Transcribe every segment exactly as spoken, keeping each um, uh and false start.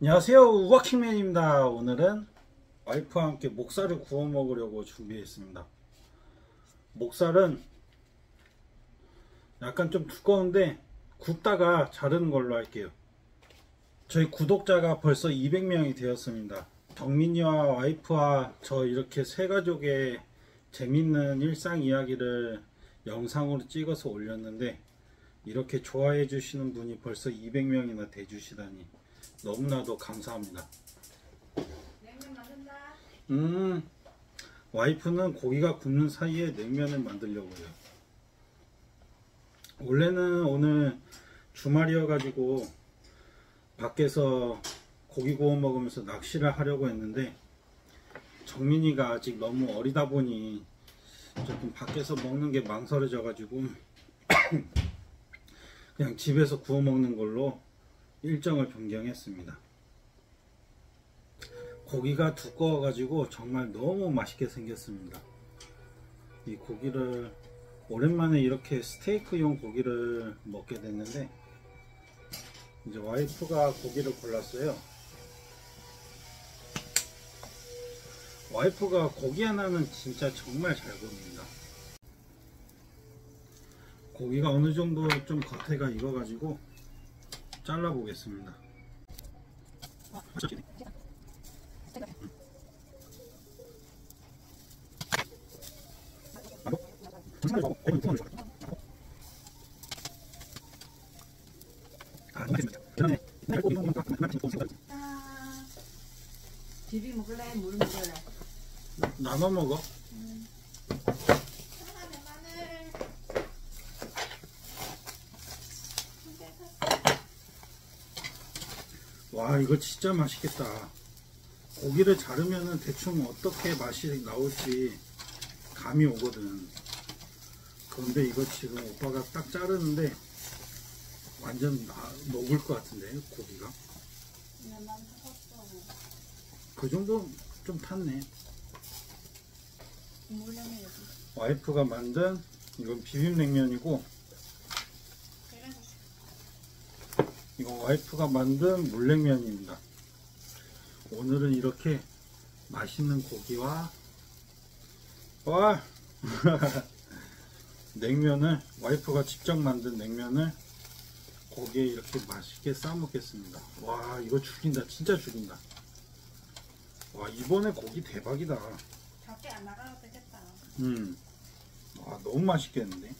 안녕하세요, 워킹맨입니다. 오늘은 와이프와 함께 목살을 구워 먹으려고 준비했습니다. 목살은 약간 좀 두꺼운데 굽다가 자르는 걸로 할게요. 저희 구독자가 벌써 이백 명이 되었습니다. 정민이와 와이프와 저 이렇게 세 가족의 재밌는 일상 이야기를 영상으로 찍어서 올렸는데 이렇게 좋아해 주시는 분이 벌써 이백 명이나 돼 주시다니 너무나도 감사합니다. 냉면 만든다. 음, 와이프는 고기가 굽는 사이에 냉면을 만들려고 해요. 원래는 오늘 주말이어 가지고 밖에서 고기 구워 먹으면서 낚시를 하려고 했는데 정민이가 아직 너무 어리다 보니 조금 밖에서 먹는 게 망설여져 가지고 그냥 집에서 구워 먹는 걸로 일정을 변경했습니다. 고기가 두꺼워 가지고 정말 너무 맛있게 생겼습니다. 이 고기를 오랜만에 이렇게 스테이크용 고기를 먹게 됐는데 이제 와이프가 고기를 골랐어요. 와이프가 고기 하나는 진짜 정말 잘 구웁니다. 고기가 어느 정도 좀 겉에가 익어 가지고 잘라 보겠습니다. 아, 비비 먹을래? 물 먹을래? 나눠 먹어. 음. 하나는 마늘. 와, 이거 진짜 맛있겠다. 고기를 자르면은 대충 어떻게 맛이 나올지 감이 오거든. 그런데 이거 지금 오빠가 딱 자르는데 완전 나, 녹을 것 같은데 고기가. 그냥 난 탔어. 그 정도 좀 탔네. 물량이 여기. 와이프가 만든 이건 비빔냉면이고 이건 와이프가 만든 물냉면입니다. 오늘은 이렇게 맛있는 고기와 와 냉면을 와이프가 직접 만든 냉면을 고기에 이렇게 맛있게 싸 먹겠습니다. 와, 이거 죽인다. 진짜 죽인다. 와, 이번에 고기 대박이다. 밖에 안 나가도 되겠다. 음, 와, 너무 맛있겠는데.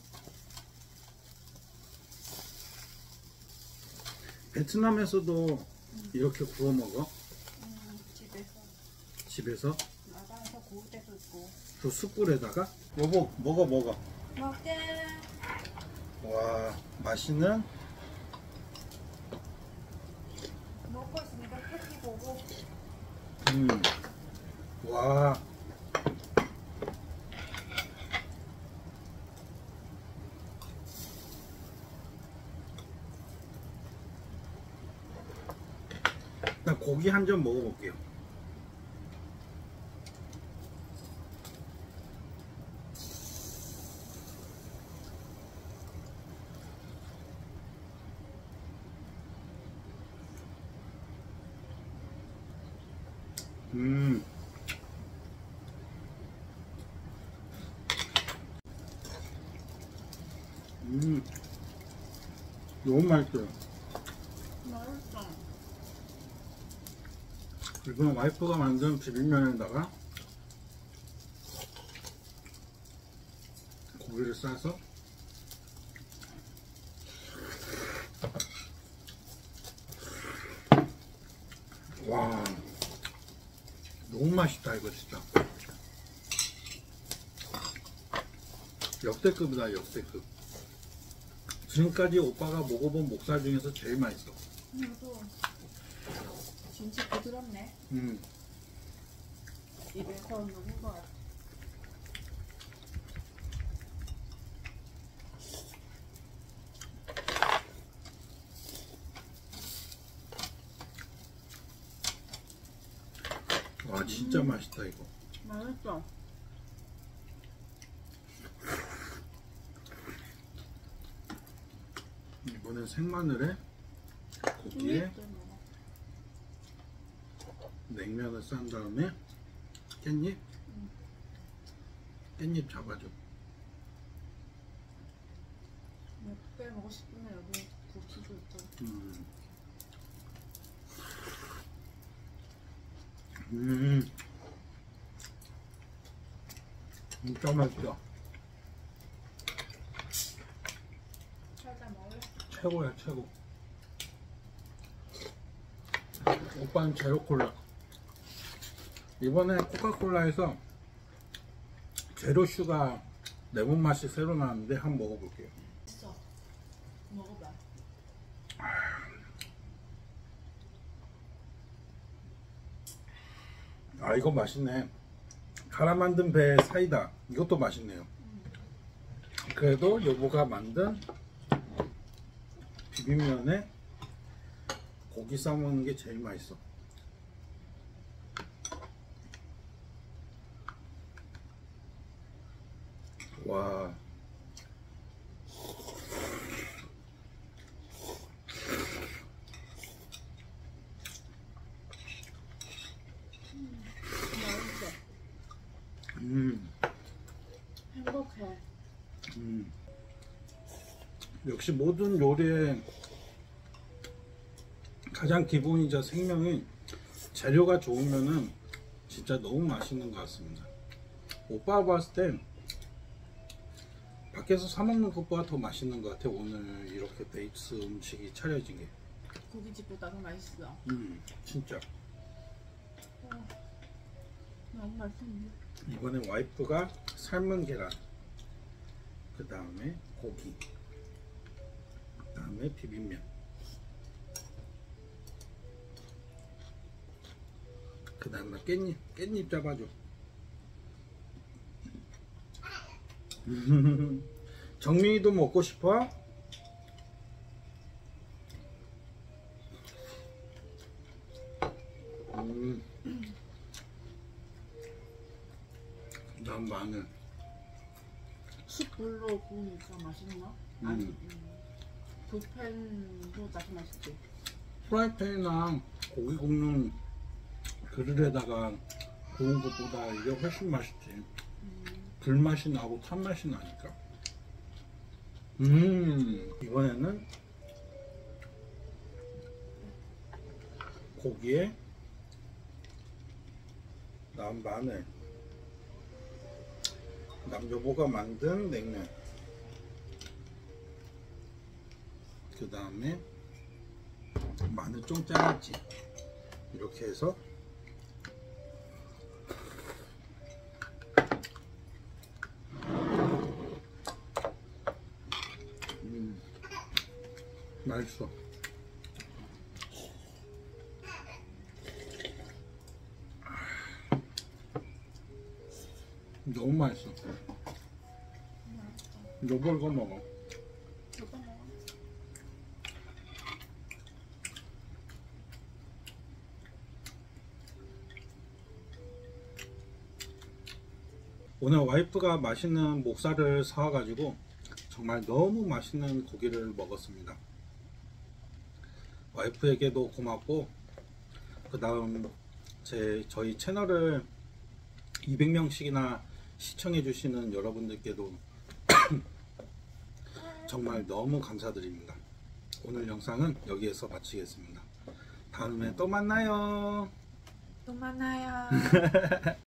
베트남에서도 음. 이렇게 구워 먹어? 음, 집에서. 집에서? 나가서 구울 때도 있고. 그 숯불에다가? 여보, 먹어 먹어. 먹게. 와, 맛있는? 먹고 있으니까 햇빛 보고. 음, 와. 일단 고기 한 점 먹어볼게요. 음, 음, 너무 맛있어요. 맛있어. 이건 와이프가 만든 비빔면에다가 고기를 싸서 와, 너무 맛있다 이거 진짜. 역대급이다 역대급. 지금까지 오빠가 먹어본 목살 중에서 제일 맛있어. 이거 진짜 부드럽네. 음. 입에서 녹은 것 같아. 와, 진짜 음. 맛있다 이거. 맛있어. 이거는 생마늘에 고기에 냉면을 싼 다음에 깻잎 깻잎 잡아줘. 몇개 먹고 싶으면 여기 고기도 있고. 음. 음. 진짜 맛있어. 살짝 먹을래? 최고야 최고. 오빠는 제로콜라. 이번에 코카콜라에서 제로 슈가 레몬 맛이 새로 나왔는데 한번 먹어볼게요. 있어. 먹어봐. 아 이거 맛있네. 갈아 만든 배 사이다. 이것도 맛있네요. 그래도 여보가 만든 비빔면에 고기 싸먹는 게 제일 맛있어. 와. 맛있어. 음. 행복해. 음. 역시 모든 요리의 가장 기본이자 생명인 재료가 좋으면은 진짜 너무 맛있는 것 같습니다. 오빠가 봤을 땐 밖에서 사 먹는 것보다 더 맛있는 것 같아. 오늘 이렇게 베이스 음식이 차려진 게. 고깃집보다 더 맛있어. 음, 진짜. 어, 너무 맛있는데. 이번에 와이프가 삶은 계란, 그 다음에 고기, 그 다음에 비빔면, 그 다음에 깻잎, 깻잎 잡아줘. 정민이도 먹고 싶어? 음. 난 마늘. 숯불로 구우니까 맛있나? 음. 아니, 음. 불펜도 다시 맛있지. 프라이팬이나 고기 굽는 그릇에다가 구운 것보다 이게 훨씬 맛있지. 음. 불맛이 나고 탄맛이 나니까. 음, 이번에는 고기에 난 마늘, 남여보가 만든 냉면, 그 다음에 마늘 좀 잘랐지. 이렇게 해서 음, 맛있어. 너무 맛있어. 여보 이거 먹어. 이거 먹어. 오늘 와이프가 맛있는 목살을 사와가지고 정말 너무 맛있는 고기를 먹었습니다. 와이프에게도 고맙고, 그 다음 제 저희 채널을 이백 명씩이나 시청해 주시는 여러분들께도 정말 너무 감사드립니다. 오늘 영상은 여기에서 마치겠습니다. 다음에 또 만나요. 또 만나요.